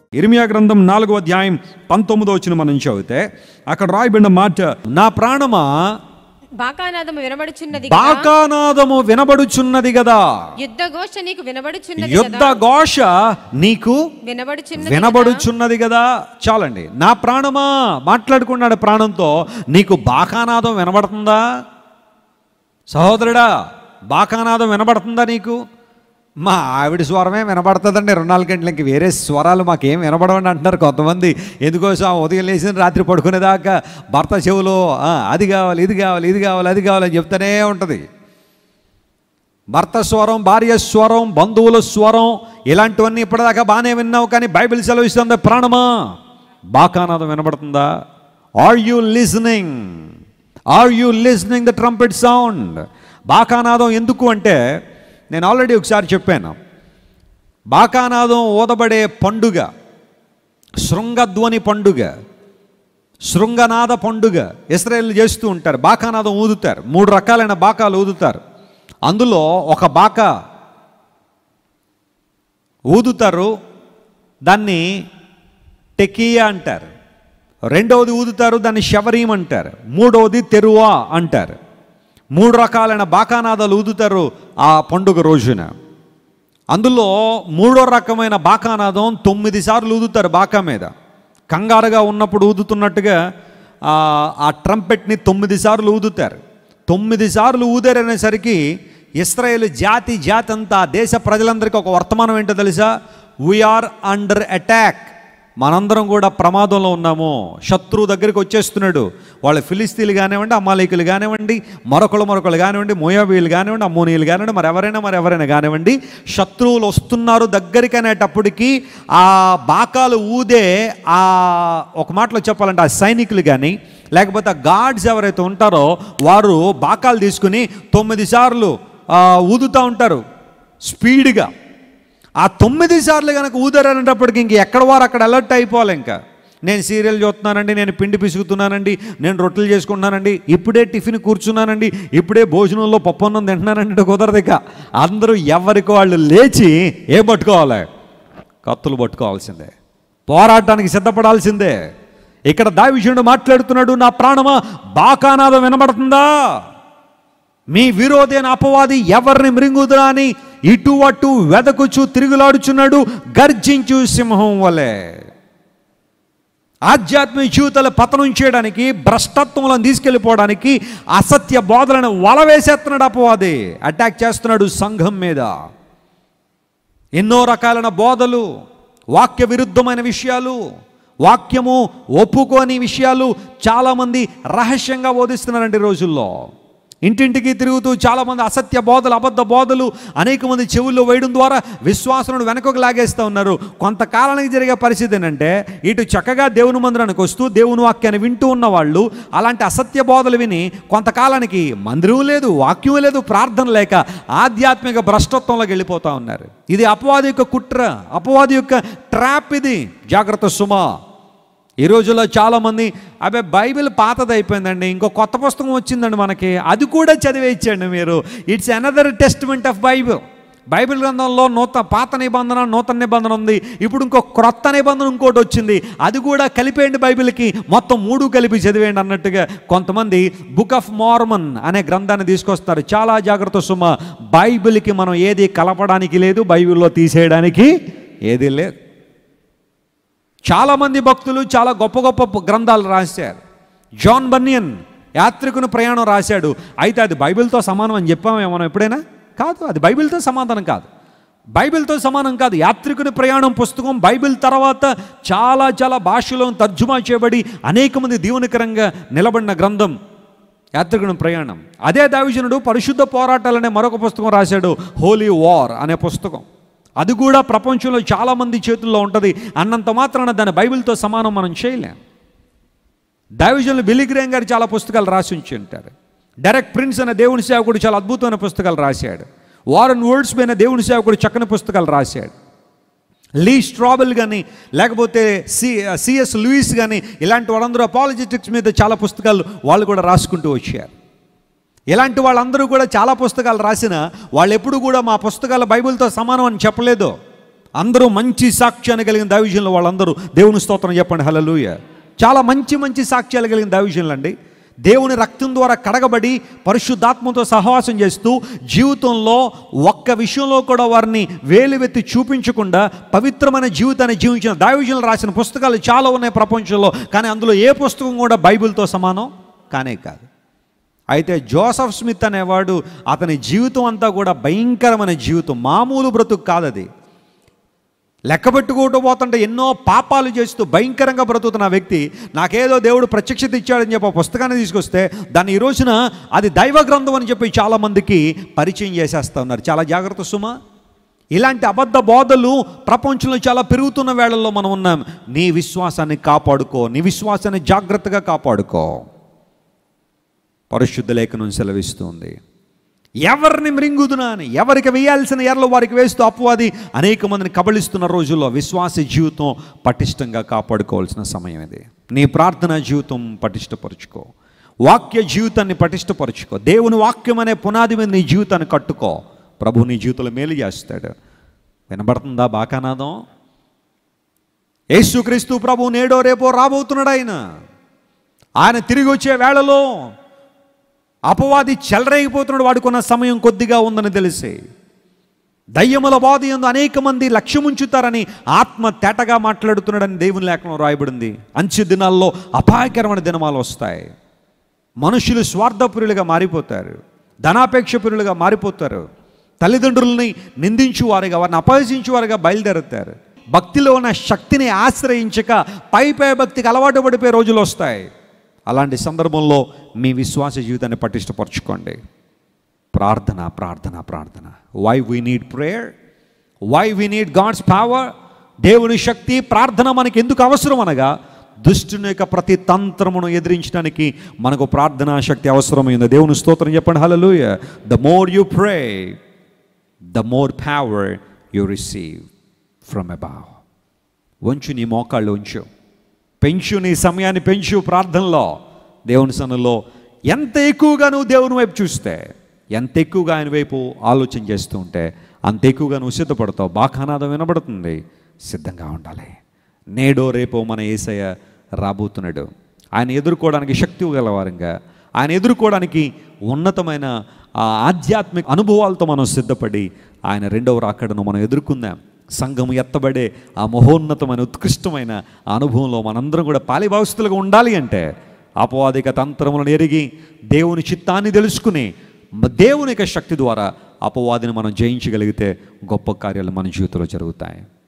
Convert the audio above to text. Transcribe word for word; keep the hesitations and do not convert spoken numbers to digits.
ఇర్మియా గ్రంథం నాలుగో అధ్యాయం పంతొమ్మిదో వచనం మనం చదివితే అక్కడ రాయబడిన మాట, నా ప్రాణమా బాకానాదము వినబడుచున్నది బాకానాదము వినబడుచున్నది కదా, యుద్ధ ఘోష నీకు వినబడుచున్నది యుద్ధ ఘోష నీకు వినబడుచున్నది వినబడుచున్నది కదా. చాలండి. నా ప్రాణమా మాట్లాడుకున్నాడు ప్రాణంతో, నీకు బాకానాదం వినబడుతుందా సహోదరుడా? బాకానాదం వినబడుతుందా నీకు? మా ఆవిడ స్వరమే వినబడుతుందండి ఇరవై నాలుగు గంటలకి, వేరే స్వరాలు మాకేం వినబడవండి అంటున్నారు కొంతమంది. ఎందుకోసం ఉదయం లేచిన రాత్రి పడుకునేదాకా భర్త చెవులో అది కావాలి ఇది కావాలి ఇది కావాలి అది కావాలి అని చెప్తూనే ఉంటుంది. భర్త స్వరం, భార్య స్వరం, బంధువుల స్వరం, ఇలాంటివన్నీ ఇప్పటిదాకా బాగానే విన్నావు, కానీ బైబిల్ సెలవిస్తుంది ప్రాణమా బాకానాదం వినబడుతుందా? Are you listening? Are you listening the trumpet sound? బాకానాదం ఎందుకు అంటే, నేను ఆల్రెడీ ఒకసారి చెప్పాను, బాకానాదం ఊదబడే పండుగ శృంగధ్వని పండుగ, శృంగనాద పండుగ ఇశ్రాయేలు చేస్తూ ఉంటారు. బాకానాదం ఊదుతారు, మూడు రకాలైన బాకాలు ఊదుతారు. అందులో ఒక బాకా ఊదుతారు, దాన్ని టెకియా అంటారు. రెండవది ఊదుతారు, దాన్ని శవరీం అంటారు. మూడవది తెరువా అంటారు. మూడు రకాలైన బాకానాదాలు ఊదుతారు ఆ పండుగ రోజున. అందులో మూడో రకమైన బాకానాదం తొమ్మిది సార్లు ఊదుతారు బాకా మీద. కంగారుగా ఉన్నప్పుడు ఊదుతున్నట్టుగా ఆ ట్రంపెట్ని తొమ్మిది సార్లు ఊదుతారు. తొమ్మిది సార్లు ఊదారనేసరికి ఇశ్రాయేలు జాతి జాతి అంతా, దేశ ప్రజలందరికీ ఒక వర్తమానం ఏంటో తెలుసా? వీఆర్ అండర్ అటాక్, మనందరం కూడా ప్రమాదంలో ఉన్నాము, శత్రువు దగ్గరికి వచ్చేస్తున్నాడు. వాళ్ళు ఫిలిస్తీన్లు కానివ్వండి, అమాలేకులు కానివ్వండి, మరొకళ్ళు మరొకళ్ళు కానివ్వండి, మోయాబీయులు కానివ్వండి, అమ్మోనీయులు కానివ్వండి, మరి ఎవరైనా మరి ఎవరైనా కానివ్వండి, శత్రువులు వస్తున్నారు దగ్గరికి అనేటప్పటికీ ఆ బాకాలు ఊదే ఆ ఒక మాటలో చెప్పాలంటే ఆ సైనికులు కానీ లేకపోతే ఆ గార్డ్స్ ఎవరైతే ఉంటారో వారు బాకాలు తీసుకుని తొమ్మిది సార్లు ఊదుతూ ఉంటారు స్పీడ్గా. ఆ తొమ్మిది సార్లు కనుక ఊదారనేటప్పటికి ఇంక ఎక్కడ వారు అక్కడ అలర్ట్ అయిపోవాలి. ఇంకా నేను సీరియల్ చూస్తున్నానండి, నేను పిండి పిసుకుతున్నానండి, నేను రొట్టెలు చేసుకుంటున్నానండి, ఇప్పుడే టిఫిన్ కూర్చున్నానండి, ఇప్పుడే భోజనంలో పప్పు అన్నం తింటున్నానండి, కుదరదు. ఇక అందరూ ఎవరికి వాళ్ళు లేచి ఏం పట్టుకోవాలి? కత్తులు పట్టుకోవాల్సిందే, పోరాటానికి సిద్ధపడాల్సిందే. ఇక్కడ దావీదుడు మాట్లాడుతున్నాడు, నా ప్రాణమా బాకానాదం వినబడుతుందా? మీ విరోధైన అపవాది ఎవరిని మృంగుదురా అని ఇటు అటు వెదకుచు తిరుగులాడుచున్నాడు గర్జించు సింహం వలె. ఆధ్యాత్మిక జీవితాలు పతనం చేయడానికి, భ్రష్టత్వంలో తీసుకెళ్ళిపోవడానికి అసత్య బోధలను వలవేసేస్తున్నాడు అపవాది. అటాక్ చేస్తున్నాడు సంఘం మీద. ఎన్నో రకాలైన బోధలు, వాక్య విరుద్ధమైన విషయాలు, వాక్యము ఒప్పుకోని విషయాలు చాలామంది రహస్యంగా బోధిస్తున్నారండి రోజుల్లో. ఇంటింటికి తిరుగుతూ చాలామంది అసత్య బోధలు, అబద్ధ బోధలు అనేక మంది చెవుల్లో వేయడం ద్వారా విశ్వాసులను వెనకకు లాగేస్తూ ఉన్నారు. కొంతకాలానికి జరిగే పరిస్థితి ఏంటంటే, ఇటు చక్కగా దేవుని మందిరానికి వస్తూ దేవుని వాక్యాన్ని వింటూ ఉన్న వాళ్ళు అలాంటి అసత్య బోధలు విని కొంతకాలానికి మందిరం లేదు, వాక్యం లేదు, ప్రార్థన లేక ఆధ్యాత్మిక భ్రష్టత్వంలోకి వెళ్ళిపోతూ ఉన్నారు. ఇది అపవాది యొక్క కుట్ర, అపవాది యొక్క ట్రాప్. ఇది జాగ్రత్త సుమా. ఈ రోజుల్లో చాలామంది అబ్బాయి బైబిల్ పాతది అయిపోయిందండి, ఇంకో కొత్త పుస్తకం వచ్చిందండి మనకి, అది కూడా చదివేయించండి మీరు. It's another testament of Bible. Bible గ్రంథంలో నూతన పాత నిబంధన, నూతన నిబంధన ఉంది. ఇప్పుడు ఇంకో క్రొత్త నిబంధన ఇంకోటి వచ్చింది, అది కూడా కలిపేయండి బైబిల్కి, మొత్తం మూడు కలిపి చదివేయండి అన్నట్టుగా కొంతమంది బుక్ ఆఫ్ మార్మన్ అనే గ్రంథాన్ని తీసుకొస్తారు. చాలా జాగ్రత్త సుమ. బైబిల్కి మనం ఏది కలపడానికి లేదు, బైబిల్లో తీసేయడానికి ఏది లేదు. చాలామంది భక్తులు చాలా గొప్ప గొప్ప గ్రంథాలు రాశారు. జాన్ బన్యన్ యాత్రికుని ప్రయాణం రాశాడు. అయితే అది బైబిల్తో సమానం అని చెప్పాము మనం ఎప్పుడైనా? కాదు, అది బైబిల్తో సమాధానం కాదు. బైబిల్తో సమానం కాదు. యాత్రికుని ప్రయాణం పుస్తకం బైబిల్ తర్వాత చాలా చాలా భాషలో తర్జుమా చేయబడి అనేక మంది దీవెనకరంగా నిలబడిన గ్రంథం యాత్రికుని ప్రయాణం. అదే దావీదుడు పరిశుద్ధ పోరాటాలనే మరొక పుస్తకం రాశాడు, హోలీ వార్ అనే పుస్తకం. అది కూడా ప్రపంచంలో చాలామంది చేతుల్లో ఉంటుంది. అన్నంత మాత్రాన దాన్ని బైబిల్తో సమానం మనం చేయలేం. దావీదుని బిల్లీ గ్రేమ్ గారు చాలా పుస్తకాలు రాసి ఉంచి ఉంటారు. డైరెక్ట్ ప్రిన్స్ అనే దేవుని సేవకుడు చాలా అద్భుతమైన పుస్తకాలు రాశాడు. వారన్ వర్డ్స్బీ అనే దేవుని సేవకుడు చక్కని పుస్తకాలు రాశాడు. లీ స్ట్రాబెల్ కానీ లేకపోతే సి సిఎస్ లూయిస్ కానీ ఇలాంటి వాళ్ళందరూ అపాలజెటిక్స్ మీద చాలా పుస్తకాలు వాళ్ళు కూడా రాసుకుంటూ వచ్చారు. ఇలాంటి వాళ్ళందరూ కూడా చాలా పుస్తకాలు రాసిన వాళ్ళు ఎప్పుడు కూడా మా పుస్తకాలు బైబిల్తో సమానం అని చెప్పలేదు. అందరూ మంచి సాక్ష్యాన్ని కలిగిన దైవజనులు వాళ్ళందరూ దేవుని స్తోత్రం చెప్పండి హల్లెలూయా. చాలా మంచి మంచి సాక్ష్యాలు కలిగిన దైవజనులు అండి. దేవుని రక్తం ద్వారా కడగబడి పరిశుద్ధాత్మతో సహవాసం చేస్తూ జీవితంలో ఒక్క విషయంలో కూడా వారిని వేలువెత్తి చూపించకుండా పవిత్రమైన జీవితాన్ని జీవించిన దైవజనులు రాసిన పుస్తకాలు చాలా ఉన్నాయి ప్రపంచంలో. కానీ అందులో ఏ పుస్తకం కూడా బైబిల్తో సమానం కానే కాదు. అయితే జోసెఫ్ స్మిత్ అనేవాడు, అతని జీవితం అంతా కూడా భయంకరమైన జీవితం, మామూలు బ్రతుకు కాదు అది. లెక్క పెట్టుకుంటూ పోతుంటే ఎన్నో పాపాలు చేస్తూ భయంకరంగా బ్రతుకుతున్న వ్యక్తి నాకేదో దేవుడు ప్రత్యక్షత ఇచ్చాడని చెప్పి ఆ పుస్తకాన్ని తీసుకొస్తే దాన్ని ఈ రోజున అది దైవ గ్రంథం అని చెప్పి చాలామందికి పరిచయం చేసేస్తూ ఉన్నారు. చాలా జాగ్రత్త సుమా. ఇలాంటి అబద్ధ బోధలు ప్రపంచంలో చాలా పెరుగుతున్న వేళల్లో మనం ఉన్నాం. నీ విశ్వాసాన్ని కాపాడుకో, నీ విశ్వాసాన్ని జాగ్రత్తగా కాపాడుకో. పరిశుద్ధ లేఖనం సెలవిస్తుంది, ఎవరిని మృంగుదునా అని, ఎవరికి వేయాల్సిన ఎర్రలు వారికి వేస్తూ అపవాది అనేక మందిని కబళిస్తున్న రోజుల్లో విశ్వాస జీవితం పటిష్టంగా కాపాడుకోవాల్సిన సమయం ఇది. నీ ప్రార్థనా జీవితం పటిష్టపరుచుకో, వాక్య జీవితాన్ని పటిష్టపరుచుకో, దేవుని వాక్యం అనే పునాది మీద నీ జీవితాన్ని కట్టుకో. ప్రభు నీ జీవితంలో మేలు చేస్తాడు. వినబడుతుందా బాకానాదం? యేసుక్రీస్తు ప్రభు నేడో రేపో రాబోతున్నాడు. ఆయన ఆయన తిరిగి వచ్చే వేళలో అపవాది చెలరేగిపోతున్నాడు. వాడుకున్న సమయం కొద్దిగా ఉందని తెలిసి దయ్యముల బాధ యందు అనేక మంది లక్ష్యముంచుతారని ఆత్మ తేటగా మాట్లాడుతున్నాడని దేవుని లేఖనం రాయబడింది. అంచె దినాల్లో అపాయకరమైన దినమాలు వస్తాయి. మనుషులు స్వార్థపురులుగా మారిపోతారు, ధనాపేక్షపురులుగా మారిపోతారు, తల్లిదండ్రులని నిందించువారుగా, వారిని అపహసించువారుగా బయలుదేరుతారు. భక్తిలో ఉన్న శక్తిని ఆశ్రయించక పై పై భక్తికి అలవాటు పడిపోయే రోజులు వస్తాయి. అలాంటి సందర్భంలో మీ విశ్వాస జీవితాన్ని పటిష్టపరచుకోండి. ప్రార్థన ప్రార్థన ప్రార్థన. Why we need prayer, why we need God's power. దేవుని శక్తి ప్రార్థన మనకి ఎందుకు అవసరం అనగా, దుష్టుని యొక్క ప్రతి తంత్రమును ఎదిరించడానికి మనకు ప్రార్థనా శక్తి అవసరమైంది. దేవుని స్తోత్రం చెప్పండి hallelujah. The more you pray, the more power you receive from above. వంచు నీ మోకాళ్ళు ఉంచు, పెంచు నీ సమయాన్ని పెంచు ప్రార్థనలో. దేవుని సన్నిధిలో ఎంత ఎక్కువగా నువ్వు దేవుని వైపు చూస్తే, ఎంత ఎక్కువగా ఆయన వైపు ఆలోచన చేస్తూ ఉంటే అంత ఎక్కువగా నువ్వు సిద్ధపడతావు. బాకానాదం వినబడుతుంది. సిద్ధంగా ఉండాలి. నేడో రేపో మన యేసయ్య రాబోతున్నాడు. ఆయన ఎదుర్కోవడానికి శక్తి గలవారంగా, ఆయన ఎదుర్కోవడానికి ఉన్నతమైన ఆధ్యాత్మిక అనుభవాలతో మనం సిద్ధపడి ఆయన రెండవ రాకడను మనం ఎదుర్కొందాం. సంఘం ఎత్తబడే ఆ మహోన్నతమైన ఉత్కృష్టమైన అనుభవంలో మనందరం కూడా పాలిభావస్తులుగా ఉండాలి అంటే అపవాదిక తంత్రములను ఎరిగి దేవుని చిత్తాన్ని తెలుసుకుని దేవుని యొక్క శక్తి ద్వారా అపవాదిని మనం జయించగలిగితే గొప్ప కార్యాలు మన జీవితంలో జరుగుతాయి.